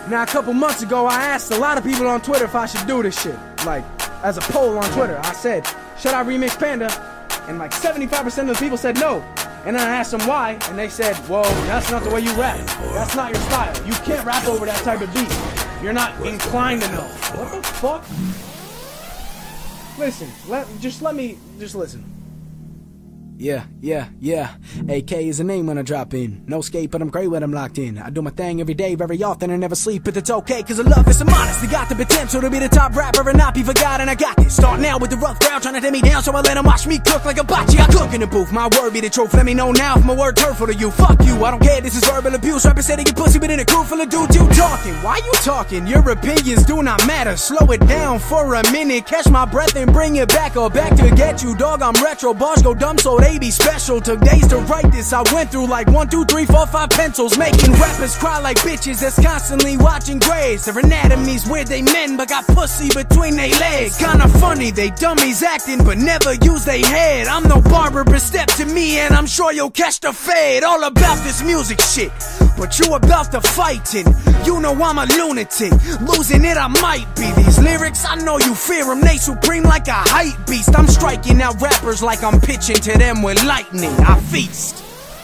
Now, a couple months ago, I asked a lot of people on Twitter if I should do this shit. Like, as a poll on Twitter, I said, should I remix Panda? And like 75% of the people said no. And then I asked them why, and they said, well, that's not the way you rap. That's not your style. You can't rap over that type of beat. You're not inclined enough. What the fuck? Listen, just listen. Yeah. AK is a name when I drop in. No skate, but I'm great when I'm locked in. I do my thing every day, very often, and never sleep, but it's okay, cause I love this, I'm honest. I got the potential to be the top rapper and not be forgotten. I got this. Start now with the rough crowd trying to tear me down, so I let them watch me cook like a bocce. I cook in the booth, my word be the truth. Let me know now if my word's hurtful to you. Fuck you, I don't care, this is verbal abuse. Rappers say they get pussy, but in a crew full of dudes, you talking. Why you talking? Your opinions do not matter. Slow it down for a minute, catch my breath and bring it back or back to get you, dog. I'm retro, bars go dumb, so they be special. Took days to write this, I went through like 1, 2, 3, 4, 5 pencils, making rappers cry like bitches that's constantly watching grades. Their anatomy's weird, they men but got pussy between they legs. Kinda funny, they dummies acting but never use they head. I'm no barber, but step to me and I'm sure you'll catch the fade. All about this music shit, but you about the fighting. You know I'm a lunatic, losing it I might be. These lyrics, I know you fear them, they supreme like a hype beast. I'm striking out rappers like I'm pitching to them with lightning. I feast.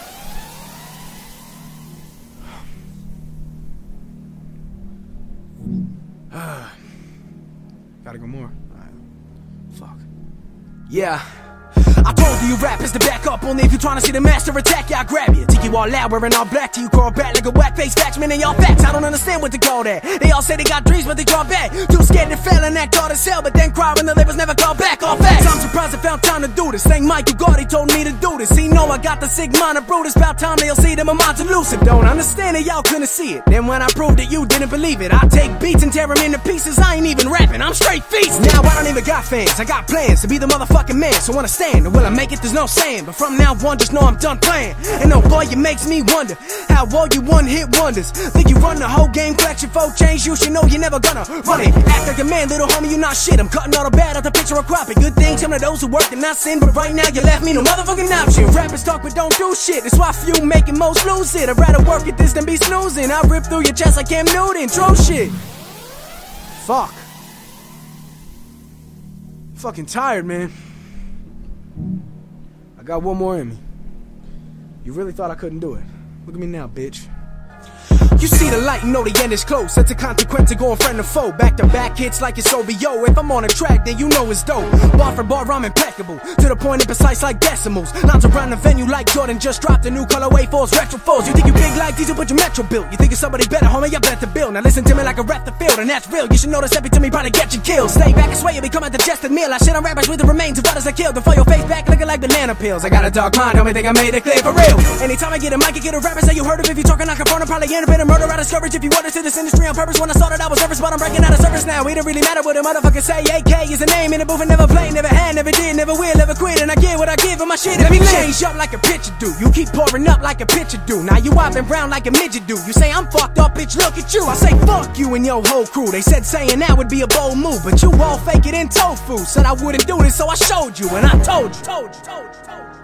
Gotta go more. Fuck. Yeah. I told you rap is the backup, only if you tryna see the master attack, yeah, I grab you. Take you all out wearing all black till you crawl back like a whack face facts, man, y'all facts. I don't understand what to call that. They all say they got dreams, but they draw back. Too scared to fail and act hard as hell, but then cry when the livers never call back. All facts. I'm surprised I found time to do this. Thank Michael Gordy told me to do this. He know I got the sick mind of Brutus. About time they'll see that my mind's elusive. Don't understand it, y'all couldn't see it. Then when I proved it, you didn't believe it. I take beats and tear them into pieces. I ain't even rapping, I'm straight feast. Now I don't even got fans. I got plans to be the motherfucking man. So understand, will I make it? There's no saying, but from now on, just know I'm done playing. And no boy, it makes me wonder how all you one-hit wonders think you run the whole game, collection for change. You should know you're never gonna run it. Act like a man, little homie, you not shit. I'm cutting all the bad out the picture of cropping. Good things come to those who work and not sin, but right now you left me no motherfucking option. Rappers talk but don't do shit. That's why few making most lose it. I'd rather work at this than be snoozing. I rip through your chest like Cam Newton. Throw shit. Fuck. I'm fucking tired, man. I got one more in me. You really thought I couldn't do it? Look at me now, bitch. You see the light, you know the end is close. That's a consequence of going friend to foe. Back to back hits like it's OVO. If I'm on a track, then you know it's dope. Bar for bar, I'm impeccable. To the point and precise like decimals. Lines around the venue like Jordan just dropped a new colorway for his retro foes. You think you big like Diesel, but you Metro built. You think you're somebody better, homie, I bet the bill. Now listen to me like a rep the field, and that's real. You should know this every to me, probably get you killed. Stay back and sway, you become a digested meal. I shit on rappers with the remains of others I killed. Before your face back looking like banana peels. I got a dark mind, don't think I made it clear for real. Anytime I get a mic, I get a rapper say you heard of. If you talking, I confront him, probably end up in a murder out of discourage. If you want to this industry on purpose, when I started I was nervous, but I'm breaking out of service now. It don't really matter what a motherfucker say. AK is a name in the booth and never play, never had, never did, never will, never quit. And I get what I give and my shit. Let me change up like a pitcher do. You keep pouring up like a pitcher do. Now you hopping round like a midget do. You say I'm fucked up, bitch, look at you. I say fuck you and your whole crew. They said saying that would be a bold move, but you all fake it in tofu. Said I wouldn't do this, so I showed you and I told you.